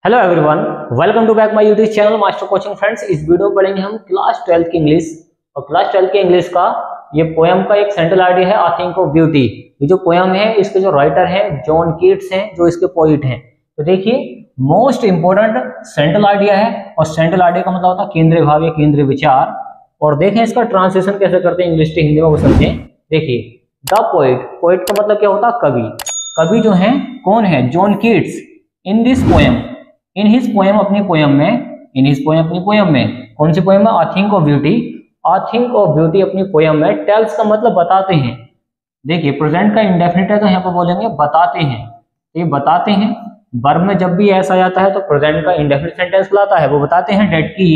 Hello everyone, welcome to back my YouTube channel master coaching friends. इस video में पढ़ेंगे हम क्लास 12 की इंग्लिश। और क्लास 12 की इंग्लिश का ये पोएम का एक सेंट्रल आइडिया है, आई थिंक ऑफ ब्यूटी। ये जो पोएम है इसके जो राइटर हैं जॉन कीट्स हैं, जो इसके पोइट हैं। तो देखिए, मोस्ट इंपोर्टेंट सेंट्रल आइडिया है, और सेंट्रल आइडिया का मतलब होता है केंद्रीय भाव या केंद्रीय विचार। और देखें इसका ट्रांसलेशन कैसे करते हैं इंग्लिश से हिंदी में, वो समझें। देखिए, द पोइट, पोइट का मतलब क्या होता है? कवि। कवि जो है कौन है? John Keats. In this poem, in his poem, अपनी पोएम में, इन हिज पोएम, अपनी पोएम में, कौन सी पोएम में? I think of beauty. I think of beauty अपनी पोएम में टेल्स का मतलब बताते हैं। देखिए, प्रेजेंट का इंडेफिनिट है तो यहाँ पर बोलेंगे बताते हैं। ये बताते हैं, वर्ब में जब भी ऐसा आ जाता है तो प्रेजेंट का इंडेफिनिट सेंटेंस कहलाता है। वो बताते हैं डेट की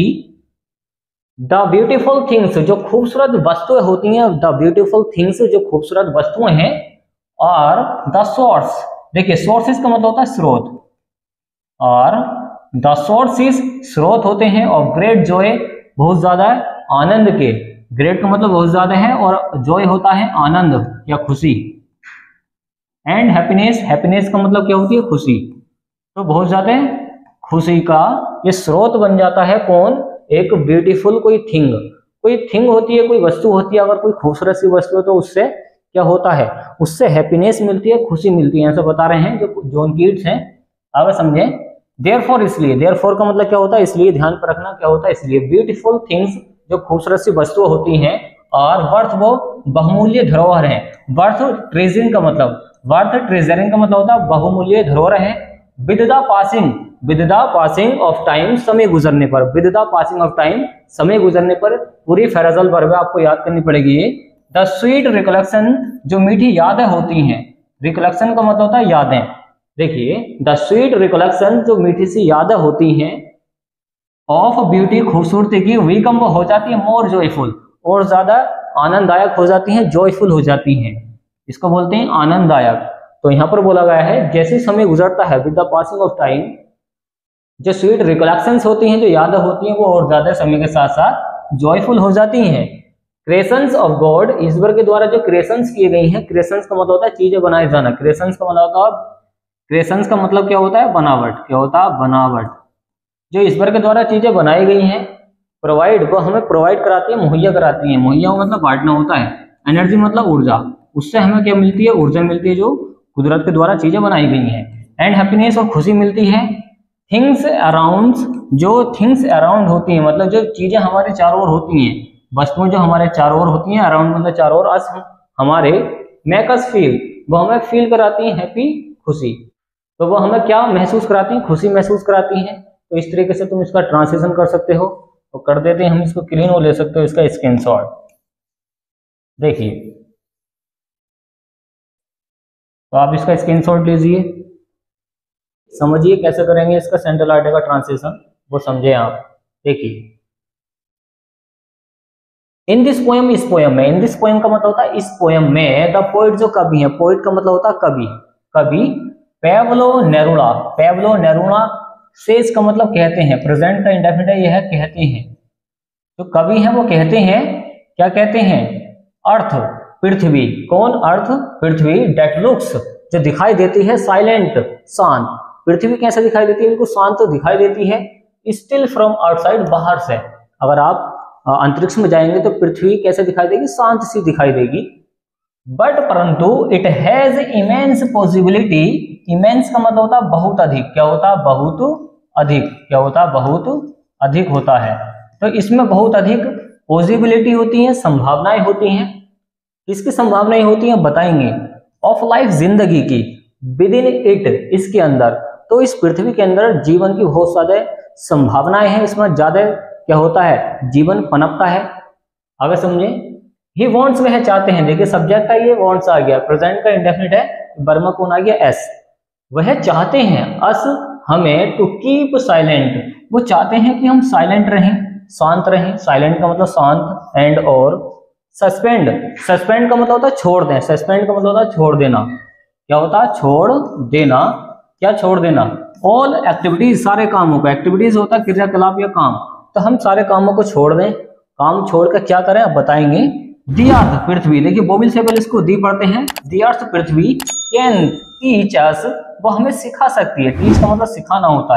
द ब्यूटीफुल थिंग्स, जो खूबसूरत वस्तुएं होती हैं, द ब्यूटीफुल थिंग्स, जो खूबसूरत वस्तुएं हैं, और द सोर्स। देखिए, सोर्सेस का मतलब होता है स्रोत, और द सोर्सेस स्रोत होते हैं, और ग्रेट जॉय, बहुत ज्यादा आनंद के। ग्रेट का मतलब बहुत ज्यादा है, और जॉय होता है आनंद या खुशी। एंड हैप्पीनेस, हैप्पीनेस का मतलब क्या होती है? खुशी। तो बहुत ज्यादा खुशी का ये स्रोत बन जाता है कौन? एक ब्यूटीफुल कोई थिंग। कोई थिंग होती है, कोई वस्तु होती है, अगर कोई खूबसूरत सी वस्तु है तो उससे क्या होता है? उससे हैप्पीनेस मिलती है, खुशी मिलती है। ऐसा बता रहे हैं जो जॉन कीट्स हैं। आगे समझें। देयरफॉर, इसलिए। देयरफॉर का मतलब क्या होता है? इसलिए। ध्यान पर रखना क्या होता है? इसलिए। ब्यूटीफुल थिंग्स, जो खूबसूरत सी वस्तुएं होती हैं, और वर्थ, वो बहुमूल्य धरोहर है। वर्थ ट्रेजरिंग का मतलब, वर्थ ट्रेजरिंग का मतलब होता है बहुमूल्य धरोहर है। With the passing, with the passing of time, समय गुजरने पर। With the passing of time, समय गुजरने पर। पूरी फ्रेजल वर्ब आपको याद करनी पड़ेगी ये। द स्वीट रिकलेक्शन, जो मीठी यादें होती हैं। रिकलेक्शन का मतलब होता है यादें। देखिए, द स्वीट रिकलेक्शन, जो मीठी सी यादें होती हैं, ऑफ ब्यूटी, खूबसूरती की, वीकम, वो हो जाती है मोर जॉयफुल, और ज्यादा आनंददायक हो जाती हैं, जॉयफुल हो जाती हैं। इसको बोलते हैं आनंददायक। तो यहाँ पर बोला गया है जैसे समय गुजरता है, with the passing of time, जो स्वीट रिकलेक्शंस होती हैं, जो यादें होती हैं, वो और ज्यादा समय के साथ साथ जॉयफुल हो जाती हैं। क्रिएशंस ऑफ गॉड, ईश्वर के द्वारा जो क्रिएशंस किए गई हैं। क्रिएशंस का मतलब होता है चीजें बनाए जाना। क्रिएशंस का मतलब होता है, क्रिएशंस का मतलब क्या होता है? बनावट। क्या होता है? बनावट। जो ईश्वर के द्वारा चीजें बनाई गई हैं, प्रोवाइड, वो हमें प्रोवाइड कराती है, मुहैया कराती है। मुहैया मतलब बांटना होता है। एनर्जी मतलब ऊर्जा। उससे हमें क्या मिलती है? ऊर्जा मिलती है, जो कुदरत के द्वारा चीजें बनाई गई हैं। एंड हैप्पीनेस, और खुशी मिलती है। थिंग्स अराउंड, जो थिंग्स अराउंड होती हैं, मतलब जो चीजें हमारे चारों ओर होती हैं, वस्तुएं जो हमारे चारों ओर होती हैं, अराउंड मतलब चारों ओर, अस हमारे, मेक अस फील, वो हमें फील कराती हैं हैप्पी, खुशी। तो वो हमें क्या महसूस कराती हैं? खुशी महसूस कराती हैं। तो इस तरीके से तुम इसका ट्रांसलेशन कर सकते हो। तो कर देते हैं हम इसको क्लीन, और ले सकते हो इसका स्क्रीनशॉट। देखिए, तो आप इसका स्क्रीनशॉट लीजिए, समझिए कैसे करेंगे इसका सेंट्रल आइडिया का ट्रांसलेशन, वो समझे आप। देखिए, इन दिस पोएम, इस पोएम में। इन दिस पोएम का मतलब होता है इस पोएम में। द पोइट, जो कवि है, पोइट का मतलब होता है कवि। कवि Pablo Neruda, Pablo Neruda, says का मतलब कहते हैं। प्रेजेंट का इंडेफिनिट यह है कहते हैं। जो कवि हैं वो कहते हैं, क्या कहते हैं? अर्थ, पृथ्वी। कौन? अर्थ, पृथ्वी। डेट लुक्स, जो दिखाई देती है, साइलेंट, शांत। पृथ्वी कैसे दिखाई देती है? बिल्कुल शांत तो दिखाई देती है। स्टिल फ्रॉम आउटसाइड, बाहर से। अगर आप अंतरिक्ष में जाएंगे तो पृथ्वी कैसे दिखाई देगी? शांत सी दिखाई देगी। बट परंतु it has immense possibility, immense का मतलब होता है बहुत अधिक। क्या होता है? बहुत अधिक। क्या होता है? बहुत अधिक होता है। तो इसमें बहुत अधिक पॉसिबिलिटी होती है, संभावनाएं होती हैं। किसकी संभावनाएं होती हैं? बताएंगे। ऑफ लाइफ, जिंदगी की। विद इन इट, इसके अंदर। तो इस पृथ्वी के अंदर जीवन की बहुत ज्यादा संभावनाएं हैं। इसमें ज्यादा क्या होता है? जीवन पनपता है। आगे समझे। ही वॉन्ट्स, वह चाहते हैं। देखिए, सब्जेक्ट का ये वॉन्ट्स आ गया, प्रेजेंट का इंडेफिनिट है, वर्ब में कौन आ गया? एस। वह चाहते हैं, अस, हमें, टू कीप साइलेंट, वो चाहते हैं कि हम साइलेंट रहें, शांत रहें। साइलेंट का मतलब शांत। एंड, और सस्पेंड, सस्पेंड का मतलब होता है छोड़ दें। सस्पेंड का मतलब होता है छोड़ देना। क्या होता है? छोड़ देना। क्या छोड़ देना? ऑल एक्टिविटीज, सारे कामों को। एक्टिविटीज होता है क्रियाकलाप या काम। तो हम सारे कामों को छोड़ दें। काम छोड़कर क्या करें? अब बताएंगे। दी अर्थ, पृथ्वी। देखिए, बोबिल से पहले इसको दी पढ़ते हैं। दी अर्थ, पृथ्वी, कैन टीच अस, वो हमें सिखा सकती है। टीच का मतलब सिखाना होता है।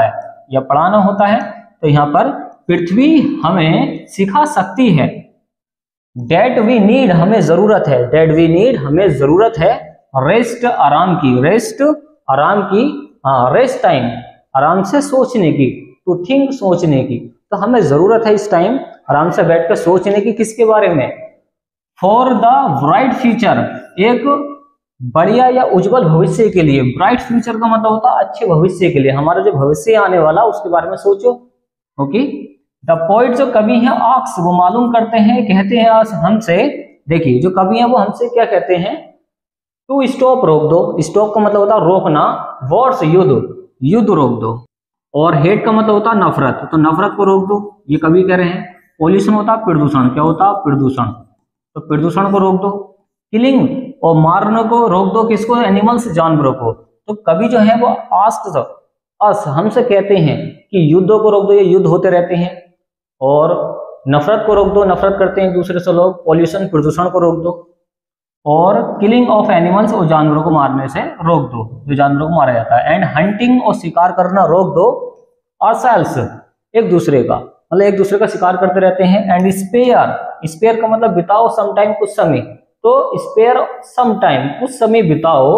या पढ़ाना होता है, तो यहाँ पर पृथ्वी हमें सिखा सकती है। डेट वी नीड हमें जरूरत है, डेट वी नीड हमें जरूरत है रेस्ट आराम की, रेस्ट आराम की, हाँ रेस्ट टाइम आराम से सोचने की, टू थिंक सोचने की। तो हमें जरूरत है इस टाइम आराम से बैठकर सोचने की, किसके बारे में? फॉर द ब्राइट फ्यूचर, एक बढ़िया या उज्जवल भविष्य के लिए। ब्राइट फ्यूचर का मतलब होता है अच्छे भविष्य के लिए, हमारा जो भविष्य आने वाला उसके बारे में सोचो। ओके, द पोइट जो कवि हैं आक्स वो मालूम करते हैं, कहते हैं हमसे, देखिए जो कवि हैं वो हमसे क्या कहते हैं? टू स्टॉप रोक दो, स्टॉप का मतलब होता है रोकना, वॉर्स युद्ध, युद्ध रोक दो, और हेट का मतलब होता है नफरत, तो नफरत को रोक दो, ये कवि कह रहे हैं। पॉल्यूशन होता है प्रदूषण, क्या होता है? प्रदूषण, तो प्रदूषण को रोक दो। किलिंग और मारने को रोक दो, किसको? एनिमल्स, जानवरों को। तो कवि जो है वो आस्क्स अस, हमसे कहते हैं कि युद्धों को रोक दो, ये युद्ध होते रहते हैं, और नफरत को रोक दो, नफरत करते हैं एक दूसरे से लोग, पॉल्यूशन प्रदूषण को रोक दो, और किलिंग ऑफ एनिमल्स और जानवरों को मारने से रोक दो, जो जानवरों को मारा जाता है। एंड हंटिंग और शिकार करना रोक दो, ऑurselves एक दूसरे का, मतलब एक दूसरे का शिकार करते रहते हैं। एंड स्पेयर, स्पेयर का मतलब बिताओ सम टाइम, कुछ समय, तो स्पेयर सम टाइम, कुछ समय बिताओ।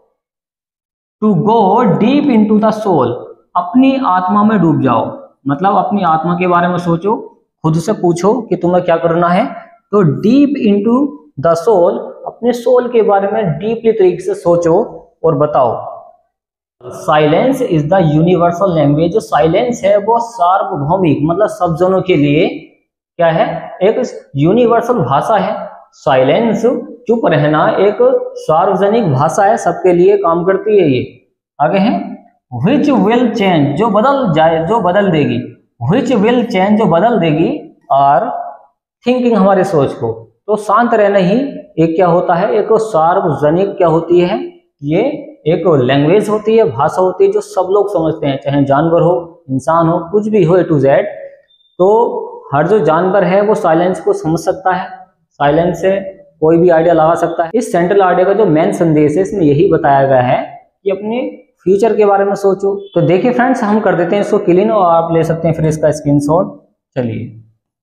To go deep into the soul, अपनी आत्मा में डूब जाओ, मतलब अपनी आत्मा के बारे में सोचो, खुद से पूछो कि तुम्हें क्या करना है। तो डीप इनटू द सोल, अपने सोल के बारे में डीपली तरीके से सोचो और बताओ। Silence is the universal language, जो साइलेंस है वो सार्वभौमिक, मतलब सब जनों के लिए क्या है? एक यूनिवर्सल भाषा है। साइलेंस, चुप रहना, एक सार्वजनिक भाषा है, सबके लिए काम करती है ये। आगे है व्हिच विल चेंज, जो बदल जाए, जो बदल देगी, व्हिच विल चेंज, जो बदल देगी, और थिंकिंग, हमारे सोच को। तो शांत रहना ही एक क्या होता है? एक सार्वजनिक क्या होती है? ये एक लैंग्वेज होती है, भाषा होती है, जो सब लोग समझते हैं, चाहे जानवर हो, इंसान हो, कुछ भी हो, ए टू जेड। तो हर जो जानवर है वो साइलेंस को समझ सकता है, साइलेंस से कोई भी आइडिया लगा सकता है। इस सेंट्रल आइडिया का जो मेन संदेश है इसमें यही बताया गया है कि अपने फ्यूचर के बारे में सोचो। तो देखिए फ्रेंड्स, हम कर देते हैं इसको क्लीन, और आप ले सकते हैं फिर इसका स्क्रीनशॉट। चलिए,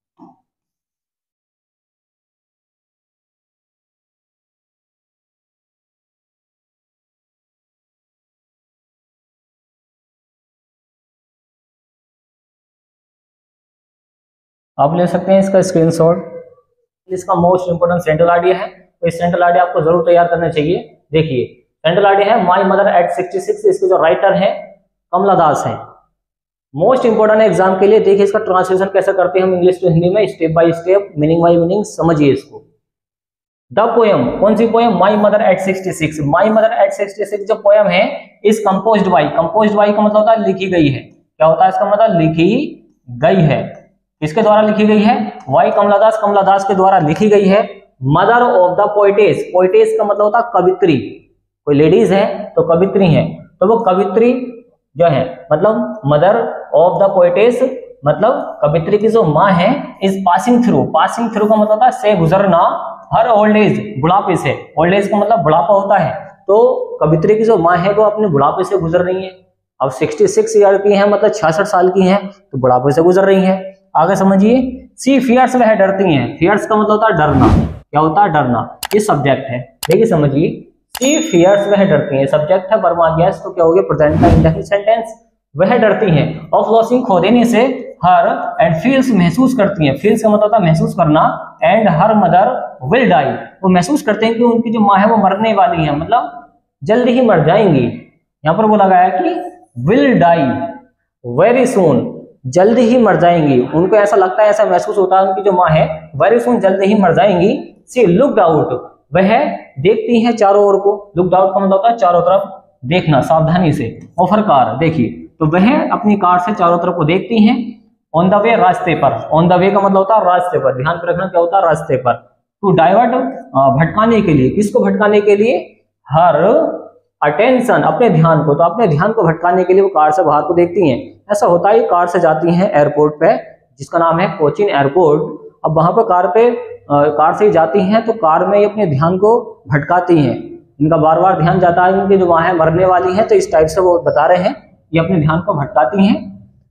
आप ले सकते हैं इसका स्क्रीनशॉट। इसका मोस्ट इंपोर्टेंट सेंट्रल आइडिया है, तो इस सेंट्रल आइडिया आपको जरूर तैयार करना चाहिए। देखिए सेंट्रल आइडिया है माई मदर एट 66, इसके जो राइटर है कमला दास है। मोस्ट इंपोर्टेंट एग्जाम के लिए देखिए इसका ट्रांसलेशन कैसे करते हैं हम इंग्लिश टू हिंदी में, step by step, meaning by meaning, समझिए इसको। द पोएम, कौन सी poem? My mother at 66। My mother at 66 जो पोएम है is composed by, composed by का मतलब होता है लिखी गई है, क्या होता है इसका मतलब? लिखी गई है। किसके द्वारा लिखी गई है? वाई कमला दास, कमला दास के द्वारा लिखी गई है। Mother of the poetess, poetess का मतलब होता है कवित्री, कोई लेडीज है तो कवित्री है, तो वो कवित्री जो है मतलब मदर ऑफ द पोइटेस, मतलब कवित्री की जो माँ है, is passing through, passing through का मतलब होता है से गुजरना, हर ओल्ड एज, बुढ़ापे से, ओल्ड एज का मतलब बुढ़ापा होता है, तो कवित्री की जो माँ है वो अपने बुढ़ापे से गुजर रही है। अब 66 ईयर की है, मतलब 66 साल की है, तो बुढ़ापे से गुजर रही है। आगे समझिए, सी फियर्स, वह डरती हैं। फियर्स का मतलब होता है डरना, क्या होता है? डरना, ये सब्जेक्ट है। देखिए समझिए, सी फियर्स, वह डरती हैं, सब्जेक्ट है, वर्ब आ गया, तो क्या हो गया? प्रेजेंट का इंडेफिनिट सेंटेंस। वह डरती हैं ऑफ लॉसिंग, खो देने से, हर, एंड फील्स, महसूस करती हैं, फील्स का मतलब होता है महसूस करना, and her mother will die, वो महसूस करते हैं कि उनकी जो माँ है वो मरने वाली है, मतलब जल्दी ही मर जाएंगी। यहाँ पर बोला गया है कि विल डाई वेरी सून, जल्दी ही मर जाएंगी, उनको ऐसा लगता है, ऐसा महसूस होता है उनकी जो माँ है वेरी सून जल्दी ही मर जाएंगी। सी लुक्ड आउट, वह देखती हैं चारों ओर को, लुक्ड आउट का मतलब होता है चारों तरफ देखना, सावधानी से। ऑफर कार, देखिए तो वह अपनी कार से चारों तरफ को देखती हैं। ऑन द वे, रास्ते पर, ऑन द वे का मतलब होता है रास्ते पर, ध्यान पे रखना क्या होता है? रास्ते पर। टू डाइवर्ट, भटकाने के लिए, किसको भटकाने के लिए? हर अटेंशन, अपने ध्यान को, तो अपने ध्यान को भटकाने के लिए वो कार से बाहर को देखती हैं। ऐसा होता है कार से जाती हैं एयरपोर्ट पे, जिसका नाम है कोचीन एयरपोर्ट। अब वहां पर कार से ही जाती हैं, तो कार में ये अपने ध्यान को भटकाती हैं, इनका बार बार ध्यान जाता है, इनकी जो वहां है मरने वाली है, तो इस टाइप से वो बता रहे हैं ये अपने ध्यान को भटकाती हैं।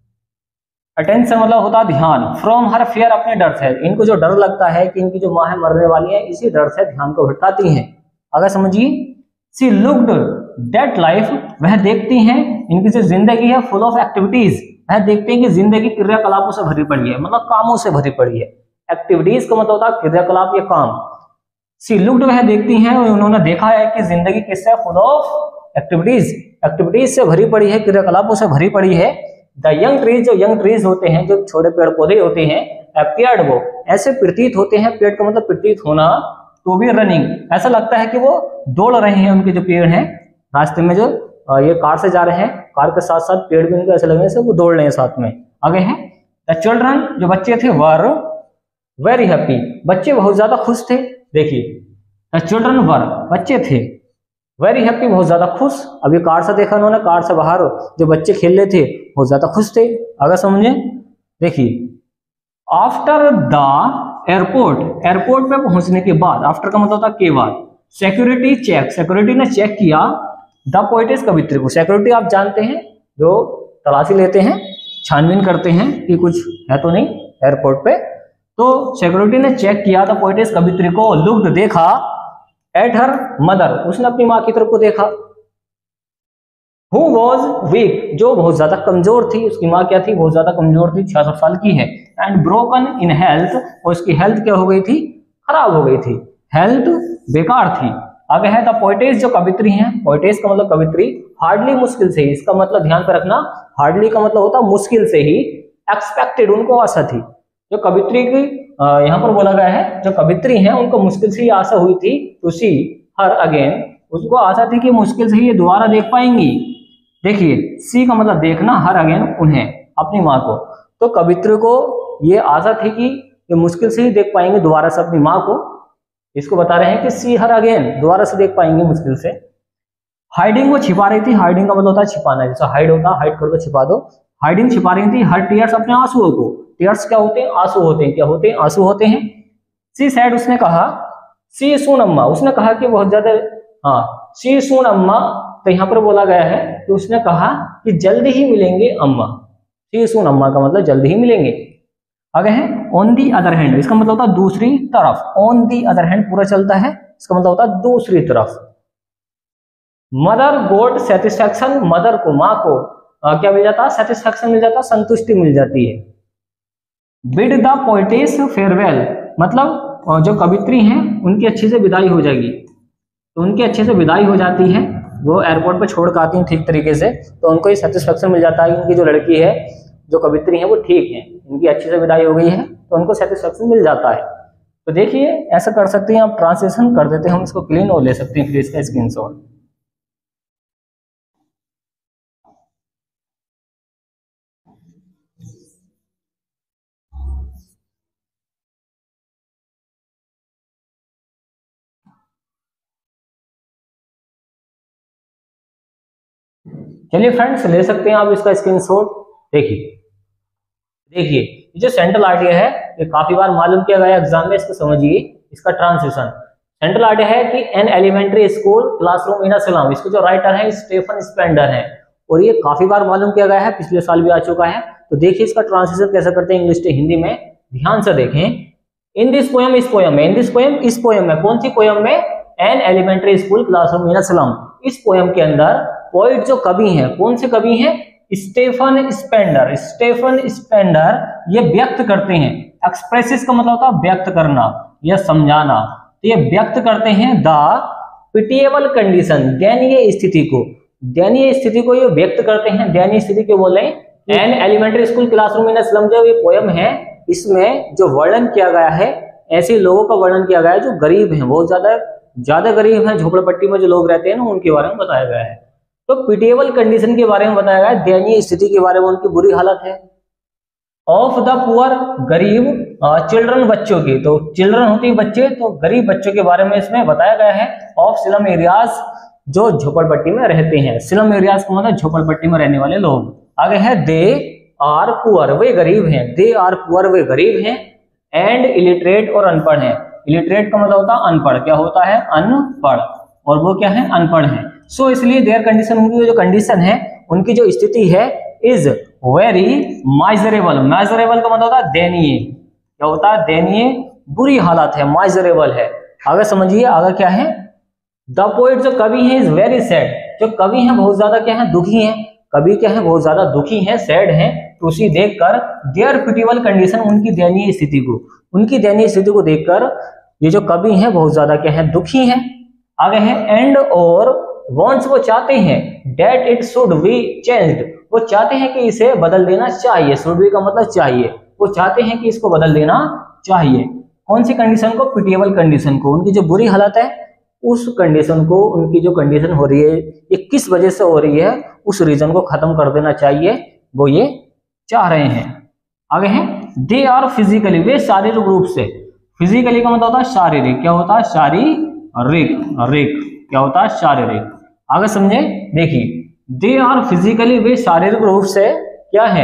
अटेंशन मतलब होता है ध्यान, फ्रॉम हर फियर अपने डर से, इनको जो डर लगता है कि इनकी जो माँ है मरने वाली है, इसी डर से ध्यान को भटकाती हैं। अगर समझिए, सी लुक्ड दैट लाइफ, वह देखती हैं इनकी जो जिंदगी है फुल ऑफ एक्टिविटीज, वह देखते हैं कि जिंदगी क्रियाकलापों से भरी पड़ी है, मतलब कामों से भरी पड़ी है। एक्टिविटीज का मतलब होता है क्रियाकलाप या काम। सी लुक्ड, वह देखती हैं और उन्होंने देखा है कि जिंदगी किससे, फुल ऑफ एक्टिविटीज, एक्टिविटीज से भरी पड़ी है, क्रियाकलापों से भरी पड़ी है। द यंग ट्रीज, जो यंग ट्रीज होते हैं, जो छोटे पेड़ पौधे होते हैं, अपीयर्ड, वो ऐसे प्रतीत होते हैं, पेड़ का मतलब प्रतीत होना, तो भी रनिंग, ऐसा लगता है कि वो दौड़ रहे हैं। उनके जो पेड़ हैं रास्ते में, जो ये कार से जा रहे हैं, कार के साथ साथ पेड़ भी उनको ऐसे लगने से वो दौड़ रहे हैं साथ में। आगे है द चिल्ड्रन, जो बच्चे थे, वर वेरी हैप्पी, बच्चे बहुत ज्यादा खुश थे। देखिए द चिल्ड्रन वर, बच्चे थे, वेरी हैप्पी, बहुत ज्यादा खुश। अभी कार से देखा उन्होंने, कार से बाहर जो बच्चे खेल रहे थे बहुत ज्यादा खुश थे। अगर समझे, देखिए आफ्टर द एयरपोर्ट, एयरपोर्ट पे पहुंचने के बाद, आफ्टर का मतलब होता के बाद, सिक्योरिटी चेक, सिक्योरिटी ने चेक किया द पोएटिस, कवित्री को। सिक्योरिटी आप जानते हैं, जो तलाशी लेते हैं, छानबीन करते हैं कि कुछ है तो नहीं एयरपोर्ट पे, तो सिक्योरिटी ने चेक किया द पोएटिस, कवित्री को। लुक्ड, देखा, एट हर मदर, उसने अपनी माँ की तरफ को देखा। हु वॉज वीक, जो बहुत ज्यादा कमजोर थी, उसकी माँ क्या थी, बहुत ज्यादा कमजोर थी, 66 साल की है। एंड ब्रोकन इन हेल्थ, और उसकी हेल्थ क्या हो गई थी, खराब हो गई थी, हेल्थ बेकार थी। आगे है द पोएटिस, जो कवित्री हैं, पोएटिस का मतलब कवित्री, हार्डली, मुश्किल से ही, इसका मतलब ध्यान पर रखना, हार्डली का मतलब होता मुश्किल से ही, एक्सपेक्टेड, उनको आशा थी। जो कवित्री की यहाँ पर बोला गया है, जो कवित्री हैं उनको मुश्किल से ही आशा हुई थी, टू सी हर अगेन, उसको आशा थी कि मुश्किल से ही ये दोबारा देख पाएंगी। देखिए सी का मतलब देखना, हर अगेन उन्हें, अपनी माँ को। तो कवित्री को ये आशा थी कि ये मुश्किल से ही देख पाएंगे दोबारा से अपनी माँ को। इसको बता रहे हैं कि सी हर अगेन, दोबारा से देख पाएंगे मुश्किल से। हाइडिंग, वो छिपा रही थी, हाइडिंग का मतलब होता है छिपाना, जैसा हाइड होता है, हाइड कर दो, छिपा दो। हाइडिंग, छिपा रही थी, हर टीयर्स, अपने आंसुओं को। टीयर्स क्या होते हैं, आंसू होते हैं, क्या होते हैं, आंसू होते हैं। सी सैड, उसने कहा, सी सून अम्मा, उसने कहा कि बहुत ज्यादा, हाँ, सी सून अम्मा, तो यहाँ पर बोला गया है कि उसने कहा कि जल्दी ही मिलेंगे अम्मा। सी सून अम्मा का मतलब जल्दी ही मिलेंगे। आगे है ऑन दी अदर हैंड, इसका मतलब होता है दूसरी तरफ। ऑन दी अदर हैंड पूरा चलता है, इसका मतलब होता है दूसरी तरफ। मदर गोट सेटिस्फैक्शन, मदर को, माँ को क्या मिल जाता है, सेटिस्फैक्शन मिल जाता है, संतुष्टि मिल जाती है। बिड द पोएटिस फेयरवेल, मतलब जो कवित्री हैं उनकी अच्छे से विदाई हो जाएगी, तो उनकी अच्छे से विदाई हो जाती है, वो एयरपोर्ट पे छोड़ कर आती हैं ठीक तरीके से, तो उनको ये सेटिस्फैक्शन मिल जाता है कि उनकी जो लड़की है, जो कवित्री है, वो ठीक है, इनकी अच्छे से विदाई हो गई है, तो उनको सेटिस्फैक्शन मिल जाता है। तो देखिए ऐसा कर सकते हैं आप, ट्रांसलेशन कर देते हैं हम इसको क्लीन, और ले सकते हैं फिर इसका स्क्रीनशॉट। चलिए फ्रेंड्स, ले सकते हैं आप इसका स्क्रीनशॉट। देखिए देखिए ये जो सेंट्रल आइडिया है, ये काफी बार मालूम किया गया एग्जाम में, इसको समझिए। इसका ट्रांसलेशन, सेंट्रल आइडिया है कि an elementary school classroom in a slum, इसको जो राइटर है स्टेफन स्पेंडर है, और ये काफी बार मालूम किया गया है, पिछले साल भी आ चुका है। तो देखिए इसका ट्रांसलेशन कैसे करते हैं इंग्लिश से हिंदी में, ध्यान से देखें। इन दिस पोयम, इस पोयम में, इन दिस पोयम, इस पोयम में, कौन सी पोयम में, an elementary school classroom in a slum, इस पोयम के अंदर पोइट जो कवि हैं, कौन से कवि हैं, स्टेफन स्पेंडर। स्टेफन स्पेंडर ये व्यक्त करते हैं, एक्सप्रेसिस का मतलब होता है व्यक्त करना या समझाना, तो ये व्यक्त करते हैं द पिटिएबल कंडीशन, दयनीय स्थिति को, दयनीय स्थिति को ये व्यक्त करते हैं। दयनीय स्थिति क्यों बोले, an elementary school classroom in a slum, जो ये पोयम है, इसमें जो वर्णन किया गया है, ऐसे लोगों का वर्णन किया गया है जो गरीब हैं, बहुत ज्यादा गरीब हैं, झोपड़पट्टी में जो लोग रहते हैं ना, उनके बारे में बताया गया है। तो पिटिएबल कंडीशन के बारे में बताया गया है, दयनीय स्थिति के बारे में, उनकी बुरी हालत है। ऑफ द पुअर, गरीब, चिल्ड्रन, बच्चों की, तो चिल्ड्रन होती है बच्चे, तो गरीब बच्चों के बारे में इसमें बताया गया है। ऑफ स्लम एरियाज, जो झोपड़पट्टी में रहते हैं, स्लम एरियाज का मतलब झोपड़पट्टी में रहने वाले लोग। आगे है दे आर पुअर, वे गरीब हैं, दे आर पुअर, वे गरीब हैं। एंड इलिटरेट, और अनपढ़ है। इलिटरेट का मतलब होता है अनपढ़, क्या होता है, अनपढ़, और वो क्या है, अनपढ़ है। सो इसलिए देयर कंडीशन, उनकी जो कंडीशन है, उनकी जो स्थिति है, इज वेरी माइजरेबल, माइजरेबल का मतलब होता है दयनीय, क्या होता है दयनीय, बुरी हालत है, माइजरेबल है। आगे समझिए, आगे क्या है, द पोएट जो कवि है इज वेरी सैड, जो कवि है बहुत ज्यादा क्या है दुखी है, कवि क्या है बहुत ज्यादा दुखी है, सैड है, तो उसी देखकर देयर पिटिबल कंडीशन, उनकी दयनीय स्थिति को, उनकी दयनीय स्थिति को देखकर ये जो कवि है बहुत ज्यादा क्या है दुखी है। आगे है एंड और वॉन्ट्स, वो चाहते हैं that it should be changed, वो चाहते हैं कि इसे बदल देना चाहिए, शुड बी का मतलब चाहिए, वो चाहते हैं कि इसको बदल देना चाहिए। कौन सी कंडीशन को, पिटिएबल कंडीशन को, उनकी जो बुरी हालत है उस कंडीशन को, उनकी जो कंडीशन हो रही है ये किस वजह से हो रही है उस रीजन को खत्म कर देना चाहिए, वो ये चाह रहे हैं। आगे है दे आर फिजिकली, वे शारीरिक रूप से, फिजिकली का मतलब होता है शारीरिक, क्या होता है शारीरिक, रिक क्या होता है शारीरिक। आगे समझे, देखिए दे आर फिजिकली, वे शारीरिक रूप से क्या है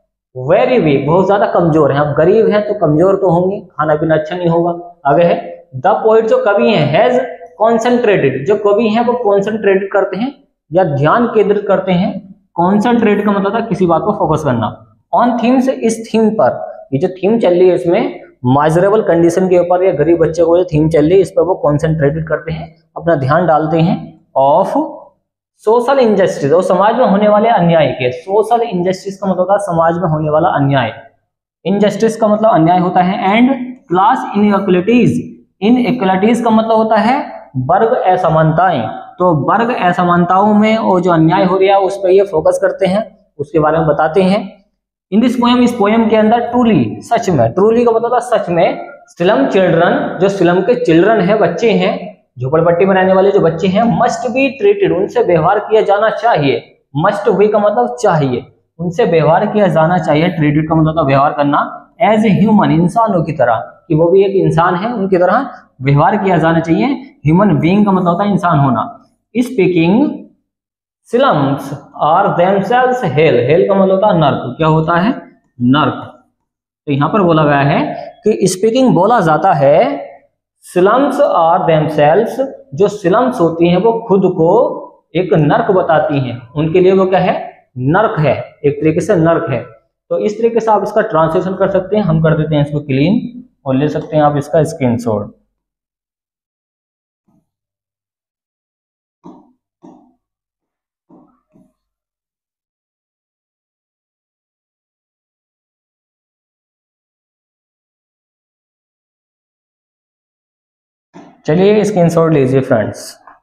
वेरी वीक, बहुत ज्यादा कमजोर है। अब गरीब है तो कमजोर तो होंगे, खाना पीना अच्छा नहीं होगा। आगे है द पोएट जो कवि है हैज कॉन्सेंट्रेटेड, जो कवि है वो कॉन्सेंट्रेटेड करते हैं या ध्यान केंद्रित करते हैं। कॉन्सेंट्रेट का मतलब था किसी बात पर फोकस करना। ऑन थीम्स, इस थीम पर, ये जो थीम चल रही है इसमें माइजरेबल कंडीशन के ऊपर या गरीब बच्चे को जो थीम चल रही है इस पर वो कॉन्सेंट्रेटेड करते हैं, अपना ध्यान डालते हैं। ऑफ सोशल इंजस्टिस, और समाज में होने वाले अन्याय के, सोशल इंजस्टिस का मतलब होता है समाज में होने वाला अन्याय, इनजस्टिस का मतलब अन्याय होता है। एंड क्लास इनइक्वालिटीज, इनइक्वालिटीज का मतलब होता है वर्ग असमानताएं, तो वर्ग असमानताओं में और जो अन्याय हो रहा है उस पर ये फोकस करते हैं, उसके बारे में बताते हैं। इन दिस पोएम, इस पोएम के अंदर ट्रूली, सच में, ट्रूली का मतलब सच में, स्लम चिल्ड्रन, जो स्लम के चिल्ड्रन है, बच्चे हैं, झोपड़पट्टी में रहने वाले जो बच्चे हैं, मस्ट बी ट्रीटेड, उनसे व्यवहार किया जाना चाहिए। मस्ट बी का मतलब चाहिए, उनसे व्यवहार किया जाना चाहिए, ट्रीटेड का मतलब व्यवहार करना, एज ए ह्यूमन, इंसानों की तरह, कि वो भी एक इंसान है उनकी तरह व्यवहार किया जाना चाहिए। ह्यूमन बीइंग का मतलब होता है इंसान होना। Speaking slums are themselves hell, hell का मतलब होता है नर्क, क्या होता है नर्क। तो यहाँ पर बोला गया है कि स्पीकिंग बोला जाता है, स्लम्स आर देमसेल्व्स, जो स्लम्स होती हैं वो खुद को एक नर्क बताती हैं, उनके लिए वो क्या है नर्क है, एक तरीके से नर्क है। तो इस तरीके से आप इसका ट्रांसलेशन कर सकते हैं, हम कर देते हैं इसको क्लीन और ले सकते हैं आप इसका स्क्रीनशॉट। चलिए स्क्रीनशॉट लीजिए फ्रेंड्स।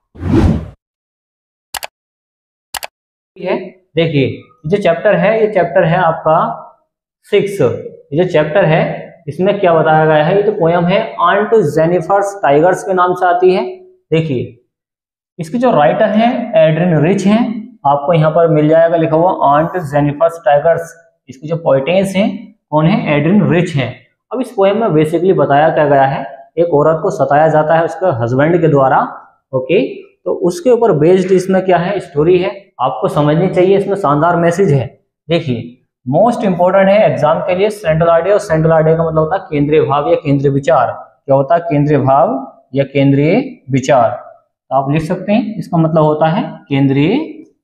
देखिए जो चैप्टर है, ये चैप्टर है आपका 6। ये जो चैप्टर है इसमें क्या बताया गया है, ये जो पोयम है आंट जेनिफर्स टाइगर्स के नाम से आती है। देखिए इसके जो राइटर हैं एड्रिन रिच हैं, आपको यहाँ पर मिल जाएगा लिखा हुआ आंट जेनिफर्स टाइगर्स। इसकी जो पोइटेस हैं कौन है, एड्रिन रिच हैं। अब इस पोयम में बेसिकली बताया क्या गया है, एक औरत को सताया जाता है उसके हस्बैंड के द्वारा, ओके, तो उसके ऊपर बेस्ड इसमें क्या है स्टोरी है, आपको समझनी चाहिए, इसमें शानदार मैसेज है। देखिए मोस्ट इंपॉर्टेंट है एग्जाम के लिए सेंट्रल आइडिया, और सेंट्रल आइडिया का मतलब होता है केंद्रीय भाव या केंद्रीय विचार। क्या होता है केंद्रीय भाव या केंद्रीय विचार, तो आप लिख सकते हैं इसका मतलब होता है केंद्रीय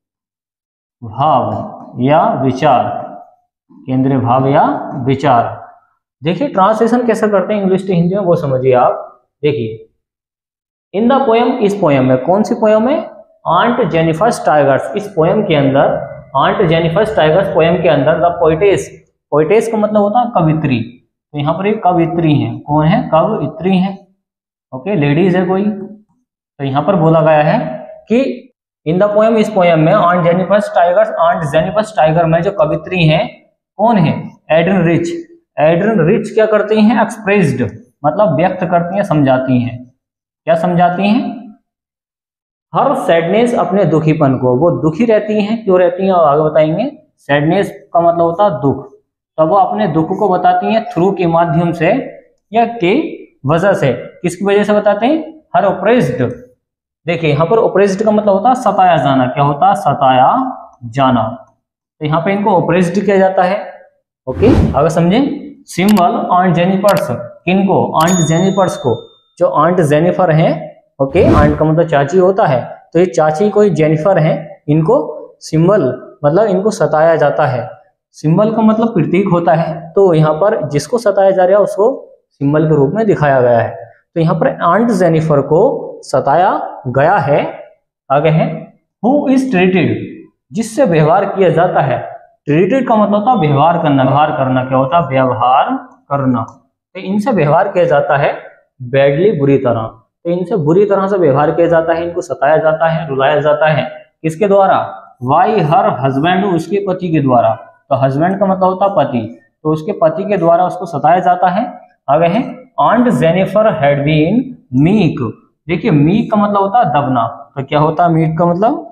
भाव या विचार, केंद्रीय भाव या विचार। देखिए ट्रांसलेशन कैसे करते हैं इंग्लिश टू हिंदी में वो समझिए आप। देखिए इन द पोयम, इस पोयम में, कौन सी पोयम है, आंट जेनिफर्स टाइगर्स, इस पोयम के अंदर, आंट जेनिफर्स टाइगर्स पोयम के अंदर द पोइटेस, पोइटेस का मतलब होता है कवित्री, तो यहाँ पर एक कवित्री है, कौन है कवित्री है, ओके, लेडीज है कोई। तो यहाँ पर बोला गया है कि इन द पोयम, इस पोयम में aunt Jennifer's tigers, aunt Jennifer's tiger में जो कवित्री है कौन है, एड्रिन रिच। एड्रिन रिच क्या करती हैं, एक्सप्रेस्ड मतलब व्यक्त करती हैं, समझाती हैं, क्या समझाती हैं, हर सैडनेस, अपने दुखीपन को, वो दुखी रहती हैं, क्यों रहती हैं और आगे बताएंगे। सैडनेस का मतलब होता है दुख, तो वो अपने दुख को बताती हैं थ्रू के माध्यम से या के वजह से, किसकी वजह से बताते हैं, हर ओप्रेस्ड। देखिए यहाँ पर ओप्रेस्ड का मतलब होता है सताया जाना, क्या होता है सताया जाना, तो यहाँ पे इनको ओप्रेस्ड किया जाता है, ओके, आगे समझे। सिंबल आंट जेनिफर्स, किनको, आंट जेनिफर्स को, जो आंट जेनिफर हैं, ओके, आंट का मतलब चाची होता है, तो ये चाची कोई जेनिफर हैं, इनको सिंबल मतलब इनको सताया जाता है, सिंबल का मतलब प्रतीक होता है, तो यहाँ पर जिसको सताया जा रहा है उसको सिंबल के रूप में दिखाया गया है। तो यहाँ पर आंट जेनिफर को सताया गया है। आगे है हु इज ट्रीटेड, जिससे व्यवहार किया जाता है। ट्रीटेड का मतलब होता है व्यवहार करना। व्यवहार करना क्या होता है? व्यवहार करना। तो इनसे व्यवहार किया जाता है बैडली, बुरी तरह। तो इनसे बुरी तरह से व्यवहार किया जाता है, इनको सताया जाता है, रुलाया जाता है। किसके द्वारा? वाई हर हस्बैंड, उसके पति के द्वारा। तो हस्बैंड का मतलब होता है पति, तो उसके पति के द्वारा उसको सताया जाता है। आगे है aunt Jennifer had been meek. देखिए मीक का मतलब होता है दबना। तो क्या होता है मीक का मतलब?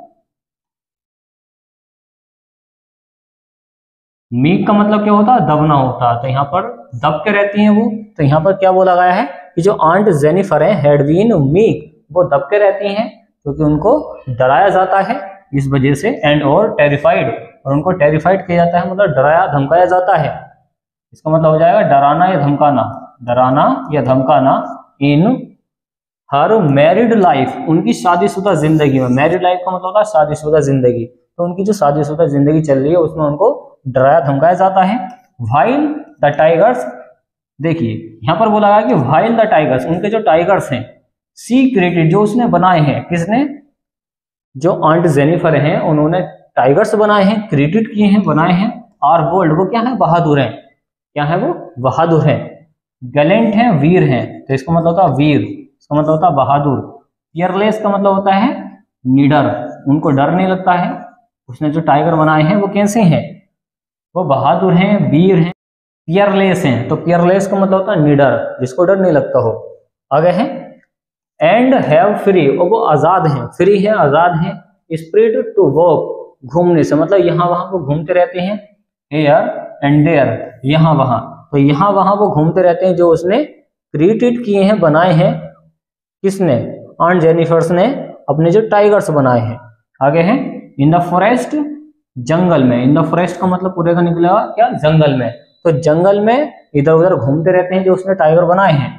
मीक का मतलब क्या होता है? दबना होता है। तो यहाँ पर दब के रहती हैं वो। तो यहाँ पर क्या बोला गया है कि जो आंट जेनिफर है हैड बीन मीक, वो दब के रहती हैं क्योंकि उनको डराया जाता है इस वजह से। एंड और टेरिफाइड, और उनको टेरिफाइड किया जाता है, मतलब डराया धमकाया जाता है। इसका मतलब हो जाएगा डराना या धमकाना, डराना या धमकाना। इन हर मैरिड लाइफ, उनकी शादीशुदा जिंदगी में। मैरिड लाइफ का मतलब होता है शादीशुदा जिंदगी। तो उनकी जो शादीशुदा जिंदगी चल रही है उसमें उनको डराया धमकाया जाता है। व्हाइल द टाइगर्स, देखिए यहाँ पर बोला गया कि व्हाइल द टाइगर्स, उनके जो टाइगर्स हैं, सी क्रिएटेड, जो उसने बनाए हैं। किसने? जो आंट जेनिफर हैं उन्होंने टाइगर्स बनाए हैं, क्रिएटेड किए हैं, बनाए हैं। आर बोल्ड, वो क्या है? बहादुर हैं। क्या है वो? बहादुर हैं। गैलेंट हैं, वीर हैं। तो इसका मतलब होता है वीर, इसका मतलब होता है बहादुर। फियरलेस का मतलब होता है निडर, उनको डर नहीं लगता है। उसने जो टाइगर बनाए हैं वो कैसे हैं? वो बहादुर हैं, वीर हैं, फियरलेस हैं। तो फियरलेस का मतलब होता है निडर, जिसको डर नहीं लगता हो। आगे है एंड हैव फ्री, और वो आजाद हैं, फ्री है, आजाद हैं। स्प्रिट टू वॉक, घूमने से, मतलब यहाँ वहां वो घूमते रहते हैं। हेयर एंड देयर, यहाँ वहां। तो यहाँ वहां वो घूमते रहते हैं, जो उसने क्रिएटेड किए हैं, बनाए हैं। किसने? आंट जेनिफर्स ने अपने जो टाइगर्स बनाए हैं। आगे है इन द फॉरेस्ट, जंगल में। इन द फॉरेस्ट का मतलब पूरे का निकलेगा क्या? जंगल में। तो जंगल में इधर उधर घूमते रहते हैं जो उसने टाइगर बनाए हैं।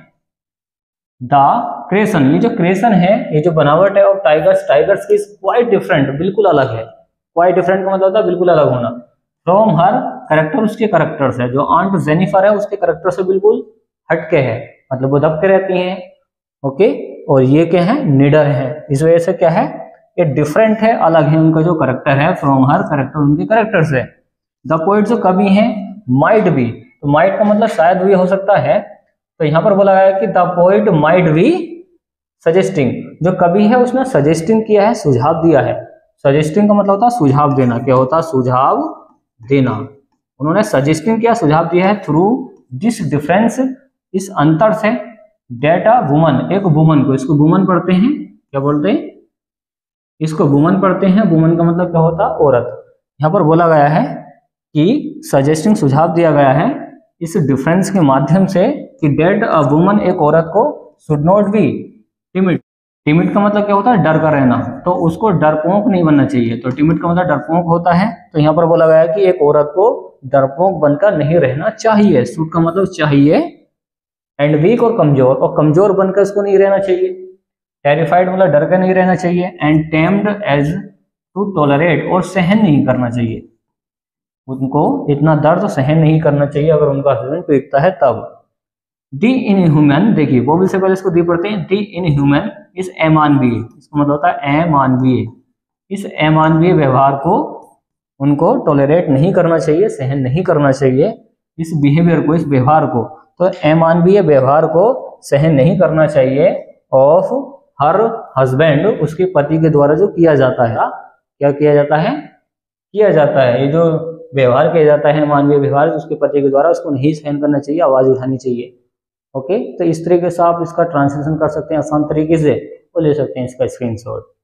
द क्रिएशन, ये जो क्रिएशन है, ये जो बनावट है ऑफ टाइगर्स, टाइगर्स की क्वाइट डिफरेंट, बिल्कुल अलग है। क्वाइट डिफरेंट का मतलब होता है बिल्कुल अलग होना। फ्रॉम हर कैरेक्टर, उसके कैरेक्टर से। जो आंट जेनिफर है उसके कैरेक्टर से बिल्कुल हटके है, मतलब वो दब के रहती हैं। ओके, और ये क्या है? निडर है। इस वजह से क्या है? ये डिफरेंट है, अलग है उनका जो कैरेक्टर है फ्रॉम हर कैरेक्टर, उनके कैरेक्टर से। द पोइट जो कवि है, माइट बी, तो माइट का मतलब शायद भी हो सकता है। तो यहाँ पर बोला गया है कि the poet might be suggesting, जो कवि है उसने सजेस्टिंग किया है, सुझाव दिया है। सजेस्टिंग का मतलब होता है सुझाव देना। क्या होता है? सुझाव देना। उन्होंने सजेस्टिंग किया, सुझाव दिया है। थ्रू दिस डिफरेंस, इस अंतर से। डेटा वुमन, एक वुमन को, इसको वुमन पढ़ते हैं, क्या बोलते हैं? इसको वुमन पढ़ते हैं। वुमन का मतलब क्या होता है? औरत। यहाँ पर बोला गया है कि सजेस्टिंग, सुझाव दिया गया है इस डिफरेंस के माध्यम से कि डेट अ वुमन, एक औरत को, should not be timid. Timid का मतलब क्या होता है? डर का रहना। तो उसको डरपोक नहीं बनना चाहिए। तो टिमिड का मतलब डरपोक होता है। तो यहाँ पर बोला गया है कि एक औरत को डरपोक बनकर नहीं रहना चाहिए। शुड का मतलब चाहिए। एंड वीक और कमजोर बनकर उसको नहीं रहना चाहिए। टेरिफाइड मतलब डर कर नहीं रहना चाहिए। And tamed as to tolerate, और सहन नहीं करना चाहिए। उनको इतना दर्द सहन नहीं करना चाहिए अगर उनका हस्बैंड पीटता है तब। डी इन ह्यूमन, देखिए वोवेल से पहले इसको दी पढ़ते हैं। डी इन ह्यूमन इस अमानवीय, इसका मतलब होता है अमानवीय। इस अमानवीय व्यवहार को उनको टॉलरेट नहीं करना चाहिए, सहन नहीं करना चाहिए। इस बिहेवियर को, इस व्यवहार को, तो अमानवीय व्यवहार को सहन नहीं करना चाहिए। ऑफ हर हस्बैंड, उसके पति के द्वारा जो किया जाता है। क्या किया जाता है? किया जाता है। ये जो व्यवहार किया जाता है मानवीय व्यवहार उसके पति के द्वारा, उसको नहीं सहन करना चाहिए, आवाज उठानी चाहिए। ओके, तो इस तरीके से आप इसका ट्रांसलेशन कर सकते हैं आसान तरीके से, और ले सकते हैं इसका स्क्रीनशॉट।